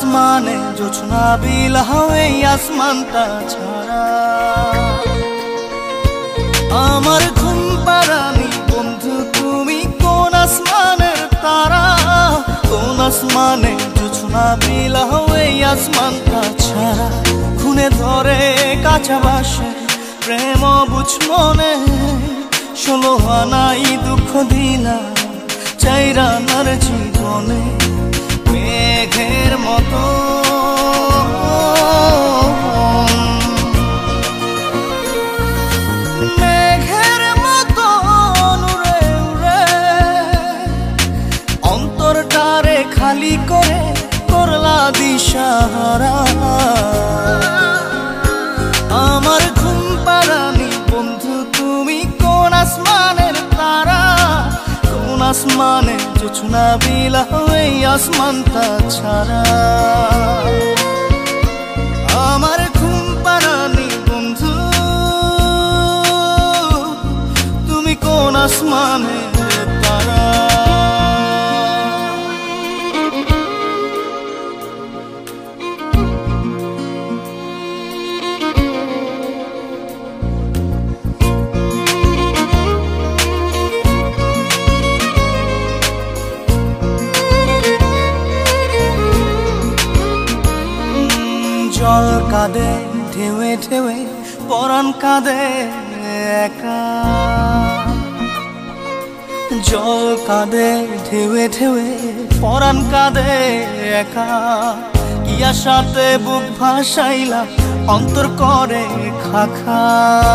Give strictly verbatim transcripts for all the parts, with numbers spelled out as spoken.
আসমানে জোছনা বিলাও এই আসমানটা ছাড়া। আমার ঘুম পাড়ানি বন্ধু তুমি কোন আসমানের তারা, কোন আসমানে জোছনা বিলাও এই আসমানটা ছাড়া। খুনে ধরে কাঁচা বাসে প্রেম বুঝ মনে, ষোলো আনাই দুঃখ দিলা চাইরা নার জীবনে। মেঘের মতো মেঘের মতো উড়ে উড়ে অন্তরটারে খালি করে করলা দিশাহারা। আমার ঘুম পাড়ানি বন্ধু তুমি কোন আসমানের তারা, কোন আসমানে জোছনা বিলাও এই আসমানটা ছাড়া। আমার ঘুম পাড়ানি বন্ধু তুমি কোন আসমানের তারা। জল কাঁদে ঢেউে ঢেউে পরাণ কাঁদে একা, জল কাঁদে ঢেউে ঢেউে পরাণ কাঁদে একা। কি আশাতে বুক ভাসাইলা অন্তর করে খাখা।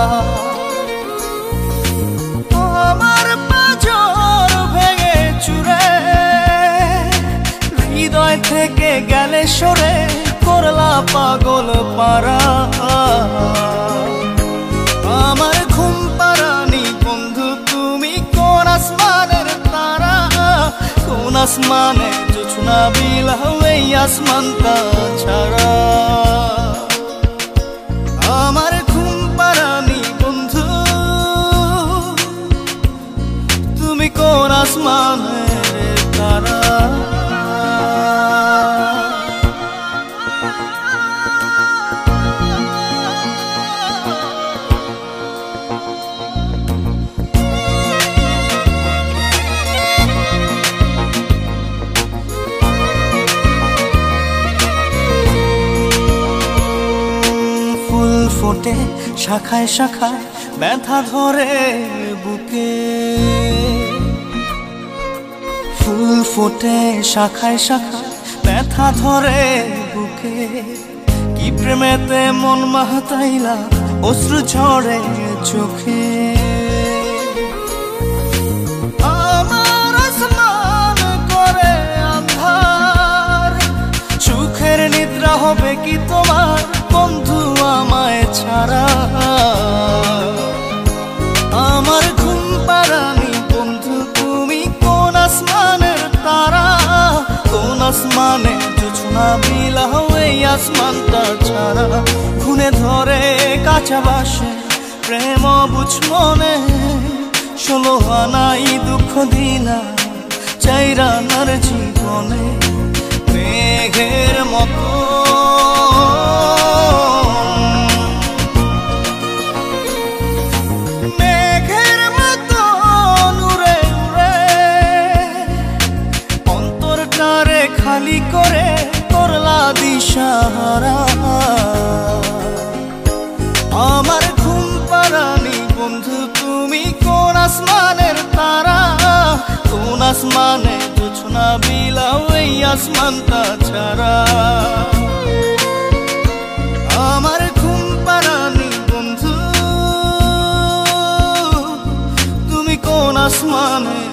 আমার পাঁজর ভেঙে চুরে হৃদয় থেকে গেলে সরে করলা পাগল পারা। আমার ঘুম পাড়ানি বন্ধু তুমি কোন আসমানের তারা, কোন আসমানে জোছনা বিলাও এই আসমানটা ছাড়া। আমার ঘুম পাড়ানি বন্ধু তুমি কোন আসমানের তারা। ফোটে শাখায় শাখায় ব্যথা ধরে বুকে, ফুল ফোটে শাখায় শাখায় ব্যথা ধরে বুকে। কি প্রেমেতে মন মাতাইলা অশ্রু ঝরে চোখে। আমার আসমান করে আন্ধার, সুখের নিদ্রা হবে কি তোমার বন্ধু আমায় ছাড়া। আমার ঘুম পাড়ানি বন্ধু তুমি কোন আসমানের তারা, কোন আসমানে জোছনা বিলাও এই আসমানটা ছাড়া। খুনে ধরে কাঁচা বাসে প্রেম বুঝ মনে, ষোলো আনাই দুঃখ দিলা চাইরা নার জীবনে। মেঘের মতো মেঘের মতো উড়ে উড়ে অন্তরটারে খালি করে করলা দিশাহারা। আমার ঘুম পাড়ানি বন্ধু তুমি কোন আসমানের তারা, কোন আসমানে জোছনা বিলাও এই আসমানটা ছাড়া। আমার ঘুম পাড়ানি বন্ধু তুমি কোন আসমানে